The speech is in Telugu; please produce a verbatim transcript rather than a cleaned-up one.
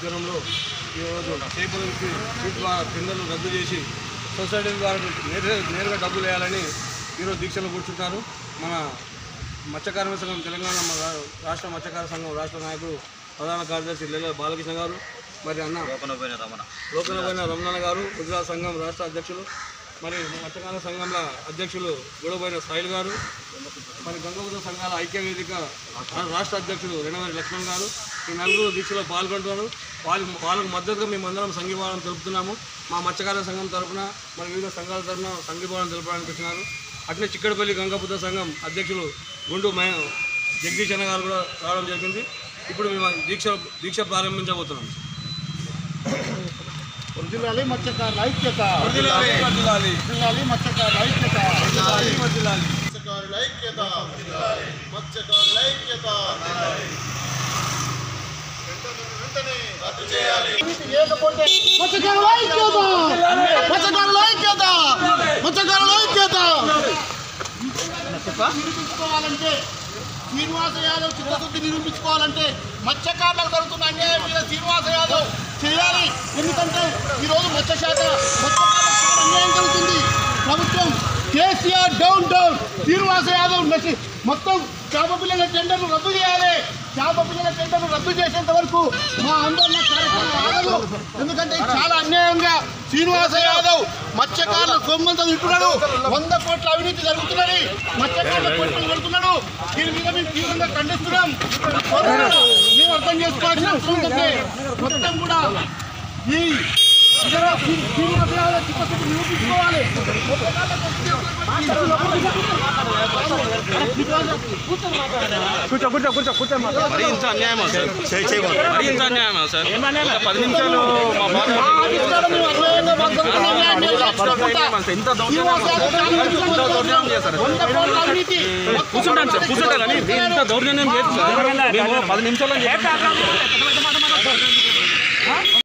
ఆధ్వర్యంలో ఈరోజు చేపల సీట్ ద్వారా టెండర్లు రద్దు చేసి సొసైటీ ద్వారా నేరుగా నేరుగా డబ్బులు వేయాలని ఈరోజు దీక్షలు కూర్చుంటారు. మన మత్స్యకార్మిక సంఘం తెలంగాణ రాష్ట్ర మత్స్యకార సంఘం రాష్ట్ర నాయకుడు ప్రధాన కార్యదర్శి లేల బాలకృష్ణ గారు, మరి అన్న లోకనపోయిన రమణ లోకనపోయిన రమణ గారు, గుజరాత్ సంఘం రాష్ట్ర అధ్యక్షులు, మరి మత్స్యకార సంఘంలో అధ్యక్షులు గొడవపోయిన సాయిల్ గారు, మరి గంగపుత్ర సంఘాల ఐక్య వేదిక రాష్ట్ర అధ్యక్షులు రెండవరి లక్ష్మణ్ గారు ఈ నలుగురు దీక్షలో పాల్గొంటున్నారు. వాళ్ళ వాళ్ళకు మద్దతుగా మేమందరం సంఘీభావం తెలుపుతున్నాము. మా మత్స్యకార సంఘం తరఫున మరి వివిధ సంఘాల తరఫున సంఘీభావం తెలపడానికి వచ్చినారు. అట్లే చిక్కడపల్లి గంగపుత్ర సంఘం అధ్యక్షులు గుండు మే జగదీష్ అన్న గారు కూడా రావడం జరిగింది. ఇప్పుడు మేము దీక్ష దీక్ష ప్రారంభించబోతున్నాం. వర్ధిల్లాలి మత్స్యకారుల ఐక్యత, వర్ధిల్లాలి మత్స్యకారుల ఐక్యత, మత్స్యకారుల ఐక్యత, మత్స్యకారుల ఐక్యత. లేకపోతే మత్స్యకారుల ఐక్యత, మత్స్యకారుల ఐక్యత, మత్స్యకారుల ఐక్యత. నిరూపించుకోవాలంటే శ్రీనివాస యాదవ్ చిత్తశుద్ధి నిరూపించుకోవాలంటే మత్స్యకారులకు జరుగుతున్న అన్యాయం మీద శ్రీనివాస యాదవ్ చేయాలి. ఎందుకంటే ఈరోజు మత్స్య శాఖ మత్స్యకారులకు అన్యాయం జరుగుతుంది. ప్రభుత్వం కేసీఆర్ డౌన్ డౌన్ శ్రీనివాస యాదవ్ మొత్తం చేప పిల్లల టెండర్లు రద్దు చేయాలి. చేప పిల్లల టెండర్లు రద్దు చేసేంత వరకు మా ఆందోళన కార్యక్రమం ఆగదు. ఎందుకంటే చాలా అన్యాయంగా శ్రీనివాస యాదవ్ మత్స్యకారుల సొమ్మంతా తింటున్నాడు. వంద కోట్ల అవినీతి జరుగుతున్నది. మత్స్యకారుల కోట్లు పెడుతున్నాడు. దీని మీద మేము తీవ్రంగా ఖండిస్తున్నాం. మేము అర్థం చేసుకోవాల్సిన అవసరం ఉందంటే మొత్తం కూడా ఈ శ్రీనివాస యాదవ్ చిత్తశుద్ధి నిరూపించుకోవాలి. కూర్చో కూర్చో కూర్చో కూర్చో మరి ఇంత అన్యాయమా సార్? మరి ఇంత అన్యాయమా సార్? పది నిమిషాలు ఇంత దౌర్జన్యం చేస్తారు. కూర్చుంటాను సార్, కూర్చుంటా కానీ ఇంత దౌర్జన్యం చేస్తారు. పది నిమిషాలు